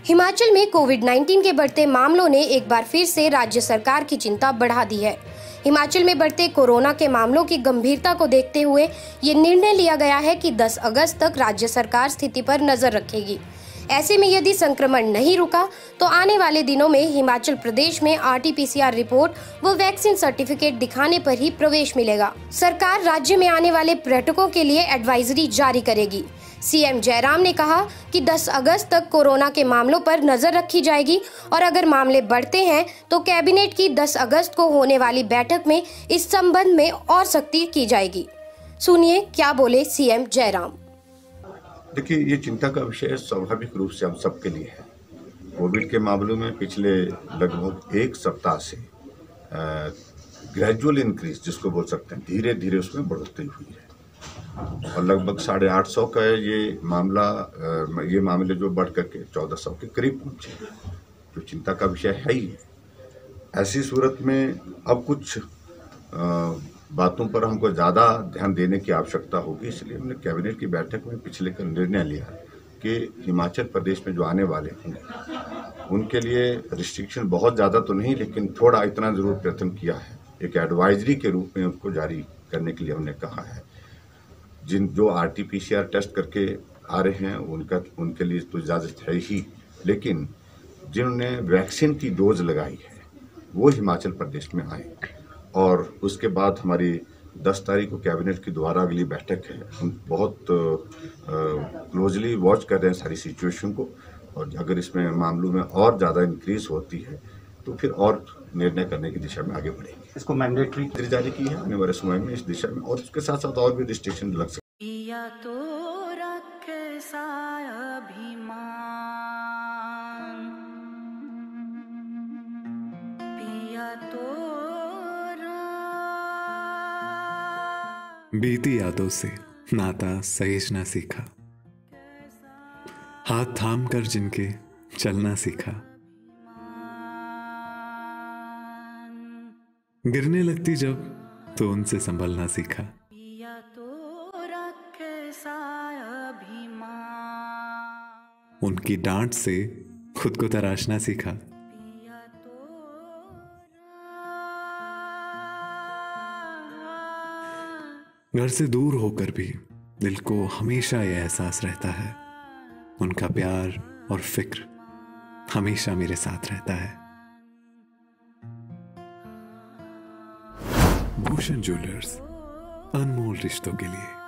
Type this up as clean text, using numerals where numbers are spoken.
हिमाचल में कोविड-19 के बढ़ते मामलों ने एक बार फिर से राज्य सरकार की चिंता बढ़ा दी है। हिमाचल में बढ़ते कोरोना के मामलों की गंभीरता को देखते हुए ये निर्णय लिया गया है कि 10 अगस्त तक राज्य सरकार स्थिति पर नजर रखेगी। ऐसे में यदि संक्रमण नहीं रुका तो आने वाले दिनों में हिमाचल प्रदेश में RT-PCR रिपोर्ट व वैक्सीन सर्टिफिकेट दिखाने पर ही प्रवेश मिलेगा। सरकार राज्य में आने वाले पर्यटकों के लिए एडवाइजरी जारी करेगी। CM जयराम ने कहा कि 10 अगस्त तक कोरोना के मामलों पर नजर रखी जाएगी और अगर मामले बढ़ते हैं तो कैबिनेट की 10 अगस्त को होने वाली बैठक में इस संबंध में और सख्ती की जाएगी। सुनिए क्या बोले CM जयराम। देखिए, ये चिंता का विषय स्वाभाविक रूप से हम सबके लिए है। कोविड के मामलों में पिछले लगभग एक सप्ताह से ग्रेजुअल इंक्रीज जिसको बोल सकते हैं, धीरे धीरे उसमें बढ़ोतरी हुई है और लगभग 850 का ये मामले जो बढ़ करके 1400 के करीब पहुंचे, जो चिंता का विषय है ही। ऐसी सूरत में अब कुछ बातों पर हमको ज़्यादा ध्यान देने की आवश्यकता होगी, इसलिए हमने कैबिनेट की बैठक में पिछले का निर्णय लिया कि हिमाचल प्रदेश में जो आने वाले होंगे उनके लिए रिस्ट्रिक्शन बहुत ज़्यादा तो नहीं, लेकिन थोड़ा इतना ज़रूर प्रयत्न किया है। एक एडवाइजरी के रूप में उसको जारी करने के लिए हमने कहा है। जो RT-PCR टेस्ट करके आ रहे हैं उनके लिए तो इजाज़त है ही, लेकिन जिन्होंने वैक्सीन की डोज लगाई है वो हिमाचल प्रदेश में आए। और उसके बाद हमारी 10 तारीख को कैबिनेट की दोबारा अगली बैठक है। हम बहुत क्लोजली वॉच कर रहे हैं सारी सिचुएशन को, और अगर इसमें मामलों में और ज़्यादा इंक्रीज होती है तो फिर और निर्णय करने की दिशा में आगे बढ़ेंगे। इसको मैंडेटरी जारी की है आने वाले समय में इस दिशा में, और उसके साथ साथ और भी रिस्ट्रिक्शन लग सकते बीती यादों से नाता सहेजना सीखा, हाथ थाम कर जिनके चलना सीखा, गिरने लगती जब तो उनसे संभलना सीखा। उनकी डांट से खुद को तराशना सीखा। घर से दूर होकर भी दिल को हमेशा यह एहसास रहता है, उनका प्यार और फिक्र हमेशा मेरे साथ रहता है। भूषण ज्वेलर्स, अनमोल रिश्तों के लिए।